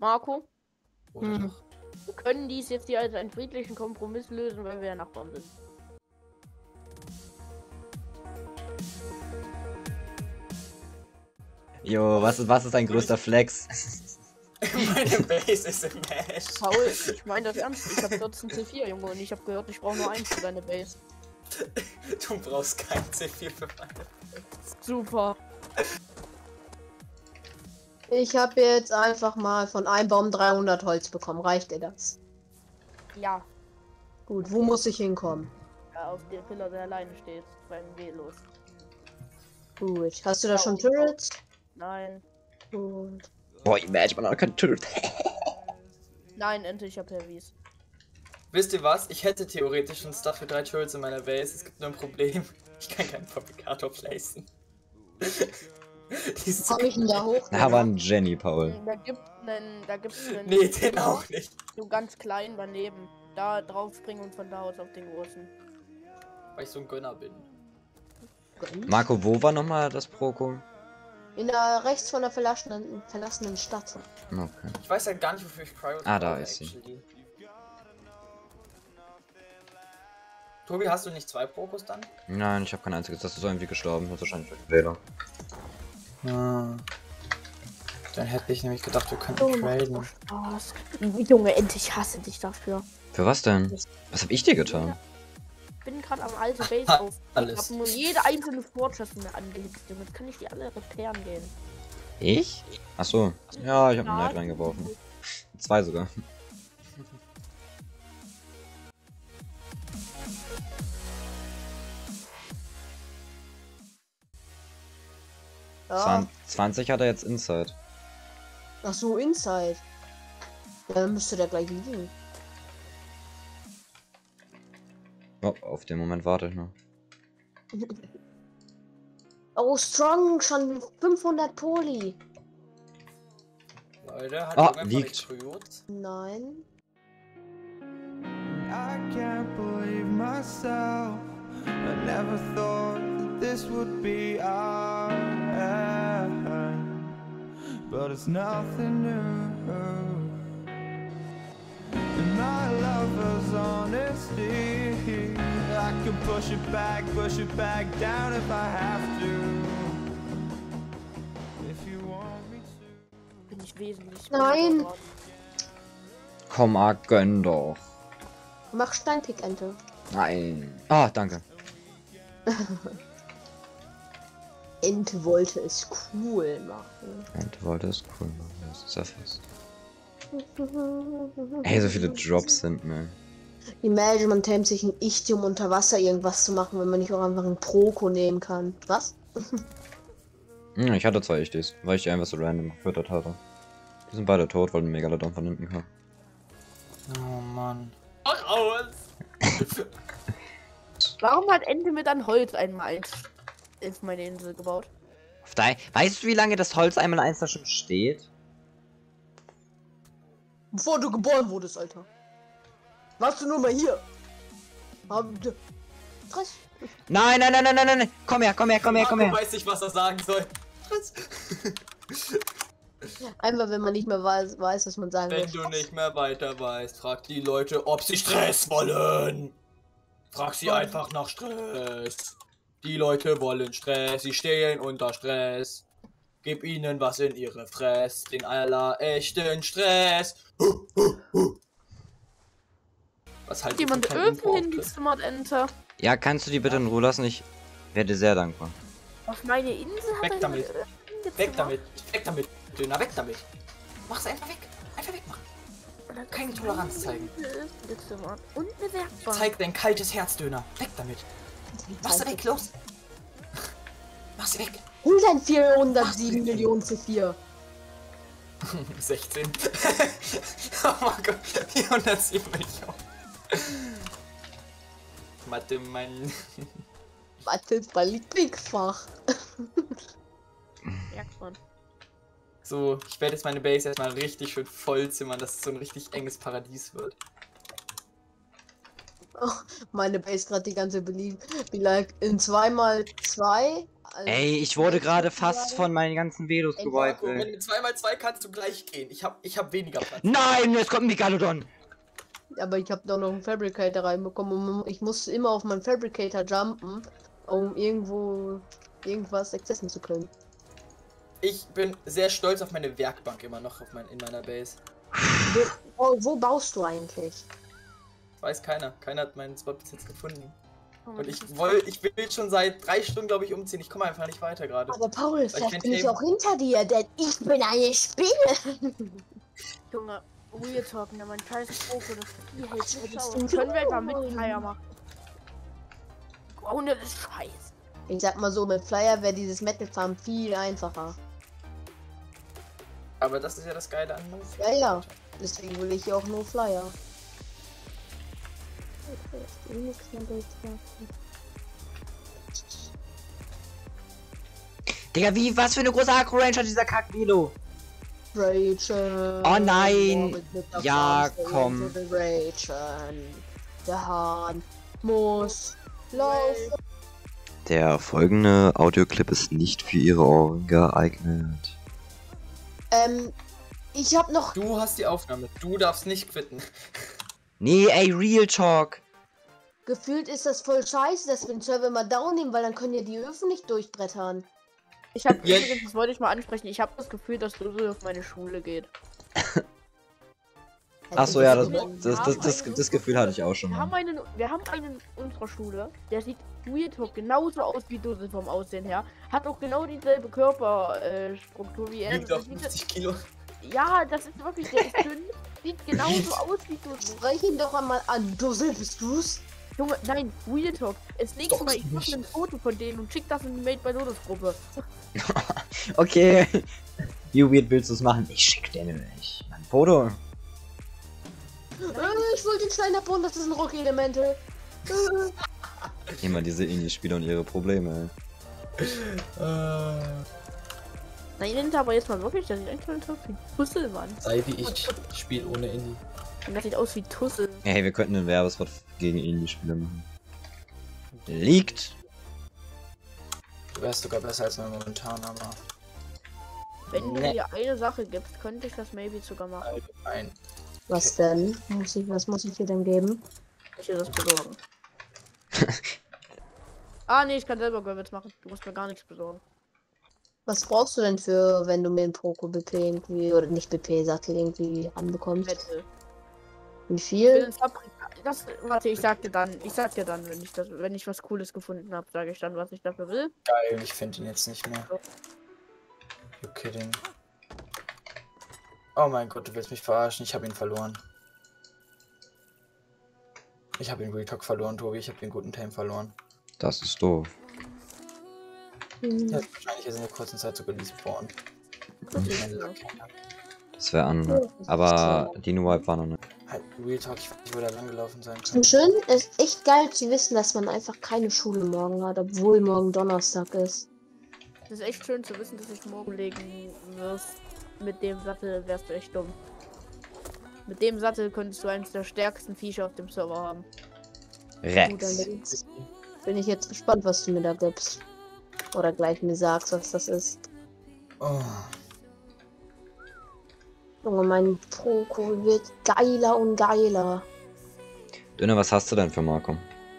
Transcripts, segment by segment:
Marco, Oder doch? wir können dies jetzt hier als einen friedlichen Kompromiss lösen, weil wir ja Nachbarn sind. Jo, was ist dein größter Flex? Meine Base ist im Mesh. Paul, ich meine das ernst. Ich habe 14 C4, Junge, und ich habe gehört, ich brauche nur eins für deine Base. Du brauchst kein C4 für meine Base. Super. Ich habe jetzt einfach mal von einem Baum 300 Holz bekommen. Reicht dir das? Ja, Gut, wo muss ich hinkommen? auf der Pillar, der alleine steht, beim Velos. Gut, hast du da schon Turrets? Nein. Gut. Boah, Imagine, man hat keinen Turret. Nein, endlich, ich habe Heavies. Wisst ihr was? Ich hätte theoretisch einen Stuff für 3 Turrets in meiner Base. Es gibt nur ein Problem. Ich kann keinen Fabrikator placen. Die ist so Komm ich denn da hoch? Da war ein Jenny, Paul. Da gibt's einen Nee, den auch nicht. so ganz klein daneben. Da drauf springen und von da aus auf den großen. Weil ich so ein Gönner bin. Marco, wo war nochmal das Proko? In der rechts von der verlassenen Stadt. Okay. Ich weiß ja gar nicht, wofür ich Cryo Ah, da brauche, ist sie. actually. Tobi, hast du nicht 2 Prokos dann? Nein, ich habe kein einziges. Das ist irgendwie gestorben. Das ist wahrscheinlich durch den Wähler. Ah. Dann hätte ich nämlich gedacht, wir könnten Oh, traden. Spaß. Junge, endlich hasse dich dafür. Für was denn? Was hab ich dir getan? Ich bin gerade am alte Base auf. Ich Alles. habe nur jede einzelne Fortress mir angehitzt. Damit kann ich die alle reparieren gehen. Ich? Ach so. Ja, ich habe einen Ja, Knight reingeworfen. 2 sogar. Ja. 20 hat er jetzt Inside. Ach so, Inside. Ja, dann müsste der gleich liegen. Oh, auf den Moment warte ich noch. Oh, Strong, schon 500 Poli. Leute, hat Ah, irgendwer von liegt. euch Kryot? Nein. I can't believe myself. I never thought that this would be our end, but it's nothing new. And my lover's honesty, I can push it back down if I have to. If you want me to. Bin ich wesentlich. Nein. besser geworden. Komm, gönn doch. Mach Steinpick-Ente. Nein. Ah, danke. Ente wollte es cool machen. Und du wolltest cool machen. Das ist ja fest. Ey, so viele Drops sind, ne. Imagine, man tamt sich ein Ichtium unter Wasser irgendwas zu machen, wenn man nicht auch einfach einen Proko nehmen kann. Was? Ich hatte 2 Echtis, weil ich die einfach so random gefüttert hatte. Die sind beide tot, weil ein Megalodon von hinten kam. Oh Mann. Ach, aus! Warum hat Ente mit an Holz einmal auf meine Insel gebaut? Weißt du, wie lange das Holz einmal eins da schon steht? Bevor du geboren wurdest, Alter. Warst du nur mal hier? Stress. Nein. Komm her. Marco weiß nicht, was er sagen soll. Einfach, wenn man nicht mehr weiß, was man sagen Wenn will. du nicht mehr weiter weißt, frag die Leute, ob sie Stress wollen. Frag sie einfach nach Stress. Die Leute wollen Stress, sie stehen unter Stress. Gib ihnen was in ihre Fress, den echten Stress. Was halt Jemand Öfen hingezimmert, Ente. Ja, kannst du die bitte in Ruhe lassen? Ich werde sehr dankbar. Auf meine Insel hat Weg er damit. jemand Öfen hingezimmert? Weg damit, Döner, weg damit. Mach's einfach weg. Einfach wegmachen. Und hat Keine auf Toleranz meine zeigen. Insel Öfen gezimmert. Und eine Werkbank. Zeig dein kaltes Herz, Döner. Weg damit. Mach's sie weg, los. Mach sie weg. Hol dein 407 Millionen C4. 16. Oh mein Gott, 407 Millionen. Mathe, mein... Mathe ist mein Lieblingsfach. Werkbank. So, ich werde jetzt meine Base erstmal richtig schön vollzimmern, dass es so ein richtig enges Paradies wird. Meine Base gerade die ganze beliebt. Wie like in 2x2. Also Ey, ich wurde gerade fast von meinen ganzen Velos Ey, gewiped, Marco, ey. mit 2x2 kannst du gleich gehen. Ich hab weniger Platz. Nein, jetzt kommt ein Megalodon. Aber ich habe doch noch einen Fabricator reinbekommen und ich musste immer auf meinen Fabricator jumpen, um irgendwas accessen zu können. Ich bin sehr stolz auf meine Werkbank immer noch in meiner Base. Wo baust du eigentlich? Weiß keiner. Keiner hat meinen Spot bis jetzt gefunden. Oh, Und das ich ist- will schon seit 3 Stunden, glaube ich, umziehen. Ich komme einfach nicht weiter gerade. Aber Paul, kein vielleicht bin ich Thema. auch hinter dir, denn ich bin eine Spinne. Junge, Real Talk, ne, mein scheiß Fokus, das Vieh hält Was nicht willst aus. du Können wir einfach mit tun? Flyer machen? Ohne das Scheiß. Ich sag mal so, mit Flyer wäre dieses Metal Farm viel einfacher. Aber das ist ja das Geile an Move. Ja, ja. Deswegen will ich ja auch nur Flyer. Digga, was für eine große Akku-Range hat dieser Kack-Velo? Rachel. Oh nein. Mit der Ja, Faust komm. zu den Rachel. Der Hahn muss laufen. Der folgende Audioclip ist nicht für Ihre Ohren geeignet. Ich hab noch. Du hast die Aufnahme. Du darfst nicht quitten. Nee, ey, Real Talk. Gefühlt ist das voll scheiße, dass wir den Server mal down nehmen, weil dann können ja die Öfen nicht durchbrettern. Ich habe Ja. übrigens, das wollte ich mal ansprechen, ich habe das Gefühl, dass Lulu auf meine Schule geht. Ach so, ja, das das Gefühl hatte ich auch schon Wir mal. haben einen in unserer Schule, der sieht Real Talk genauso aus wie Dussel vom Aussehen her. Hat auch genau dieselbe Körperstruktur wie er. Wiegt auf 50 Kilo. Ja, das ist wirklich, der ist dünn. Sieht genauso aus wie Dussel. Sprech ihn doch einmal an. Dussel, bist du's? Junge, nein, Real Talk. Das nächste Doch Mal, ich mache nicht. ein Foto von denen und schick das in die Made by Lotus Gruppe. Okay. Wie weird willst du es machen? Ich schick dir nämlich ein Foto. Ich wollte den Stein abbauen, das ist ein Rock-Elemental. Immer diese Indie-Spieler und ihre Probleme, Nein, Inter, aber jetzt mal wirklich, das sieht eigentlich schon aus wie Tussel, Mann. Sei wie ich. Spiel ohne Indie. Und das sieht aus wie Tussel. ey. Hey, wir könnten einen Werbespot gegen Indie-Spieler machen. Liegt. Du wärst sogar besser als mein momentan, aber Wenn du Nee. mir eine Sache gibst, könnte ich das maybe sogar machen. allgemein. Was denn? Was muss ich dir denn geben? Ich will das besorgen. Nee, ich kann selber Gravits machen. Du musst mir gar nichts besorgen. Was brauchst du denn für, wenn du mir ein Proko BP irgendwie, oder nicht BP, Sattel irgendwie anbekommst? Metal. Wie Ich will viel? ein warte, ich sag dir dann, wenn ich was Cooles gefunden habe, sage ich dann, was ich dafür will. Geil, ich finde ihn jetzt nicht mehr. You kidding. Oh mein Gott, du willst mich verarschen. Ich habe ihn verloren. Ich habe den Real Talk verloren, Tobi. Ich habe den guten Time verloren. Das ist doof. Der ist wahrscheinlich jetzt in der kurzen Zeit sogar gespawnt. Das wäre an. Aber Dino Wipe war noch nicht. Halt, Real Talk, ich weiß nicht, wo der lang gelaufen sein kann. Und schön, ist echt geil zu wissen, dass man einfach keine Schule morgen hat, obwohl morgen Donnerstag ist. Es ist echt schön zu wissen, dass ich morgen legen wirst. Mit dem Sattel wärst du echt dumm. Mit dem Sattel könntest du eines der stärksten Viecher auf dem Server haben. Gut, Rex. dann bin ich jetzt gespannt, was du mir da gibst. Oder gleich mir sagst, was das ist. Oh. Junge, mein Proko wird geiler und geiler. Dünne, was hast du denn für Marco?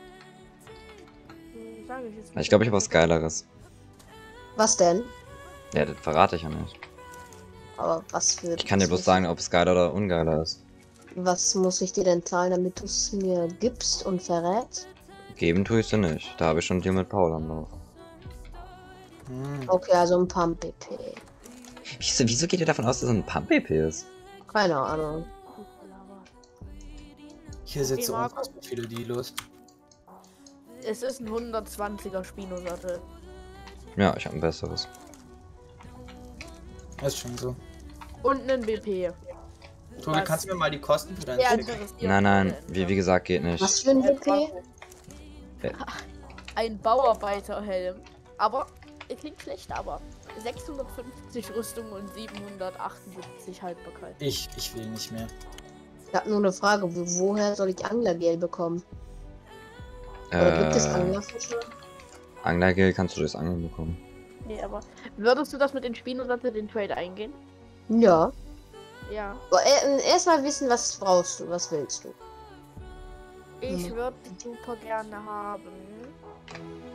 Sage ich jetzt Ich glaube, ich habe was Geileres. Was denn? Ja, das verrate ich ja nicht. Aber was für... Ich kann dir bloß sagen, ob es geiler oder ungeiler ist. Was muss ich dir denn zahlen, damit du es mir gibst und verrätst? Geben tue ich sie nicht. Da habe ich schon Deal mit Paul am Laufen. Okay, also ein Pump BP. Wieso geht ihr davon aus, dass es ein Pump-EP ist? Keine Ahnung. Hier sitzen Okay, Marco. unfassbar viele Dilos. Es ist ein 120er Spino-Sattel. Ja, ich habe ein besseres. Ist schon so. Und einen BP. Tobi, Was? kannst du mir mal die Kosten für deinen Ja, Stick? Nein, wie gesagt, geht nicht. Was für ein BP? Ein Bauarbeiterhelm. Aber, er klingt schlecht, aber 650 Rüstung und 778 Haltbarkeit. Ich will nicht mehr. Ich habe nur eine Frage, woher soll ich Anglergel bekommen? Oder gibt es Anglerfische? Anglergel kannst du das Angeln bekommen. Nee, aber würdest du das mit den Spinosattel den Trade eingehen? Ja. Ja. Aber erstmal wissen, was brauchst du, was willst du? Ich würde super gerne haben.